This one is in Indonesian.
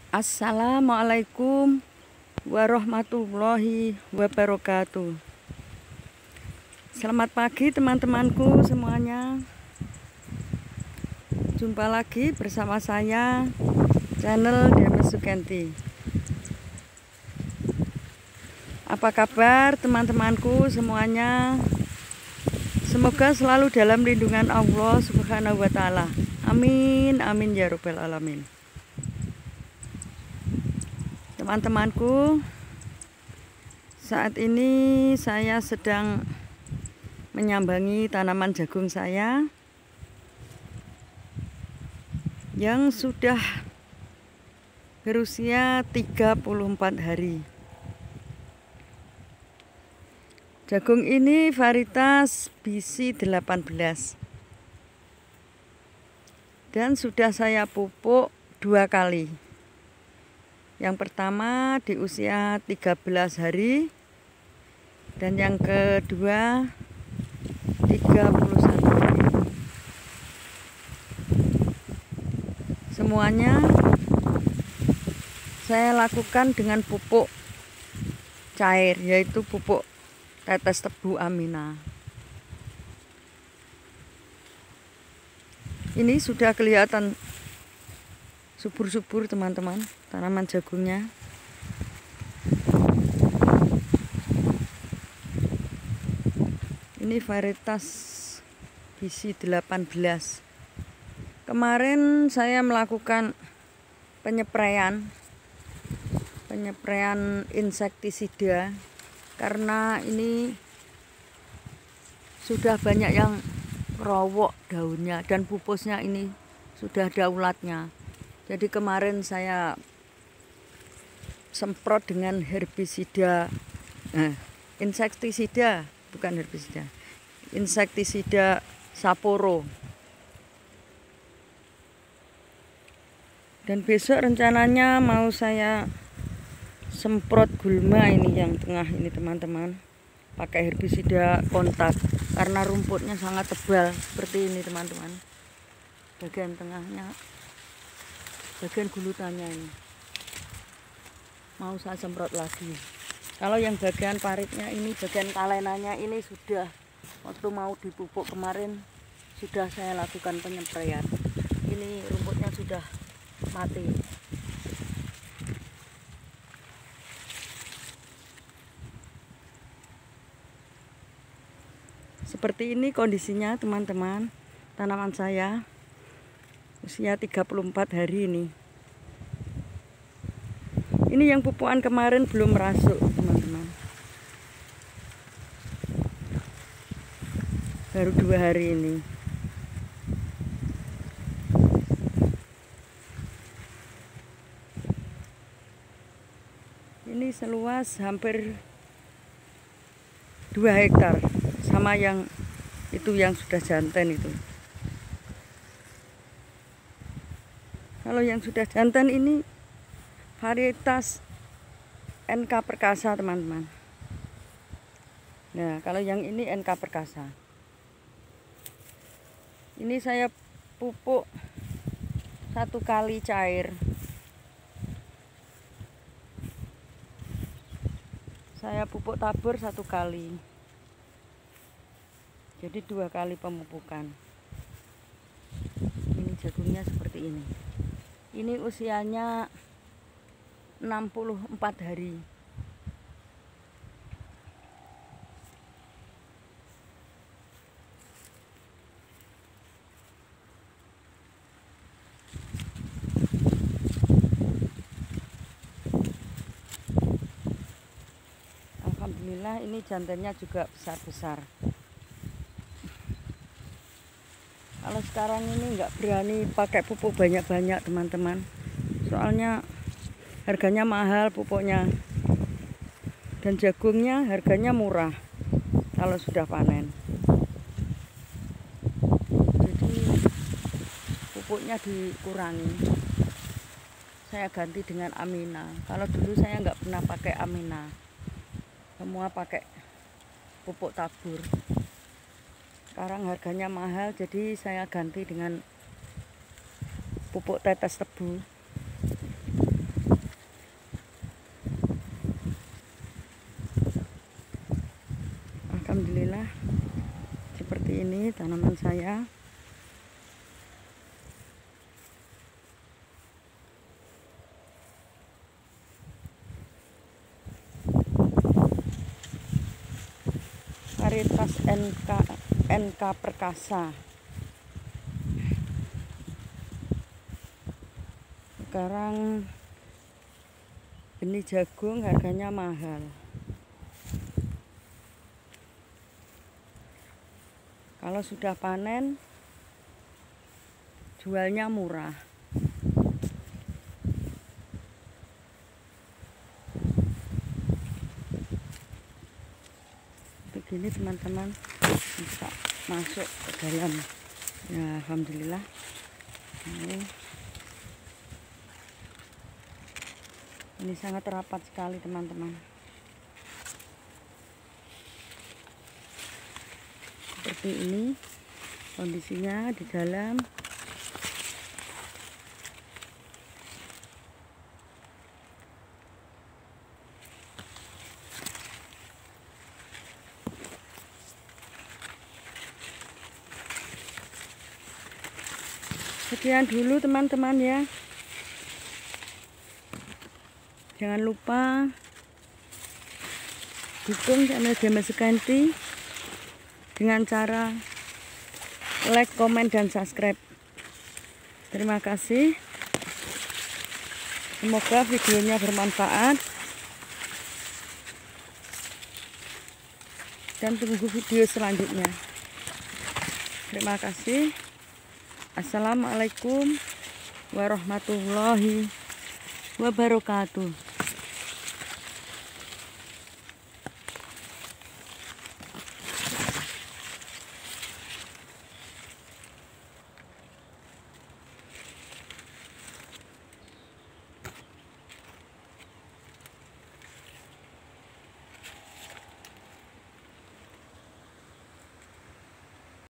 Assalamualaikum warahmatullahi wabarakatuh. Selamat pagi teman-temanku semuanya. Jumpa lagi bersama saya, channel Demes Sukenti. Apa kabar teman-temanku semuanya? Semoga selalu dalam lindungan Allah Subhanahu wa Ta'ala. Amin, amin ya Rabbal Alamin. Teman-temanku, saat ini saya sedang menyambangi tanaman jagung saya yang sudah berusia 34 hari. Jagung ini varietas BC 18 dan sudah saya pupuk 2 kali. Yang pertama di usia 13 hari dan yang kedua 31 hari. Semuanya saya lakukan dengan pupuk cair, yaitu pupuk tetes tebu Amina. Ini sudah kelihatan subur-subur teman-teman, tanaman jagungnya. Ini varietas BC 18. Kemarin saya melakukan penyepraian insektisida karena ini sudah banyak yang rawok daunnya dan pupusnya ini sudah ada ulatnya. Jadi kemarin saya semprot dengan herbisida, insektisida, bukan herbisida, insektisida Saporo. Dan besok rencananya mau saya semprot gulma ini yang tengah ini teman-teman, pakai herbisida kontak karena rumputnya sangat tebal seperti ini teman-teman. Bagian tengahnya, bagian gulutannya ini mau saya semprot lagi. Kalau yang bagian paritnya ini, bagian kalenanya ini sudah waktu mau dipupuk kemarin sudah saya lakukan penyepraian. Ini rumputnya sudah mati. Seperti ini kondisinya teman-teman, tanaman saya usia 34 hari ini. Ini yang pupukan kemarin belum merasuk teman-teman, baru 2 hari ini. Ini seluas hampir 2 hektar sama yang itu yang sudah jantan itu. Kalau yang sudah jantan ini varietas NK Perkasa teman-teman. Nah, kalau yang ini NK Perkasa. Ini saya pupuk 1 kali cair. Saya pupuk tabur 1 kali. Jadi 2 kali pemupukan. Ini jagungnya seperti ini. Ini usianya 64 hari. Alhamdulillah ini jantannya juga besar-besar. Kalau sekarang ini nggak berani pakai pupuk banyak-banyak teman-teman, soalnya harganya mahal pupuknya, dan jagungnya harganya murah kalau sudah panen. Jadi pupuknya dikurangi, saya ganti dengan Amina. Kalau dulu saya nggak pernah pakai Amina, semua pakai pupuk tabur. Sekarang harganya mahal, jadi saya ganti dengan pupuk tetes tebu. tanaman saya. Varietas NK Perkasa. Sekarang benih jagung harganya mahal. Kalau sudah panen, jualnya murah. Begini teman-teman, bisa masuk ke dalam. Ya, alhamdulillah. Ini sangat rapat sekali teman-teman. Seperti ini kondisinya di dalam. Sekian dulu teman-teman ya. Jangan lupa dukung channel Demes Sukanti dengan cara like, komen, dan subscribe. Terima kasih. Semoga videonya bermanfaat. Dan tunggu video selanjutnya. Terima kasih. Assalamualaikum warahmatullahi wabarakatuh.